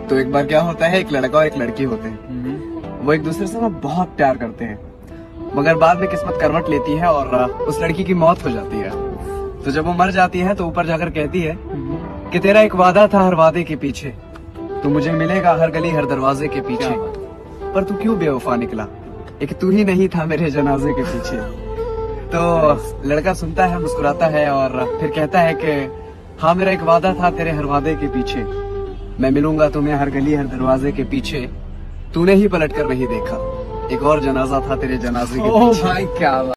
तो एक बार क्या होता है, एक लड़का और एक लड़की होते हैं। वो एक दूसरे से ना बहुत प्यार करते हैं, मगर बाद में किस्मत करवट लेती है और उस लड़की की मौत हो जाती है। तो जब वो मर जाती है तो ऊपर जाकर कहती है कि तेरा एक वादा था हर वादे के पीछे, तू मुझे मिलेगा हर गली हर दरवाजे के पीछे, पर तू क्यों बेवफा निकला, एक तू ही नहीं था मेरे जनाजे के पीछे। तो लड़का सुनता है, मुस्कुराता है और फिर कहता है कि हाँ, मेरा एक वादा था तेरे हर वादे के पीछे, मैं मिलूंगा तुम्हें हर गली हर दरवाजे के पीछे, तूने ही पलट कर नहीं देखा, एक और जनाजा था तेरे जनाजे के पीछे। भाई क्या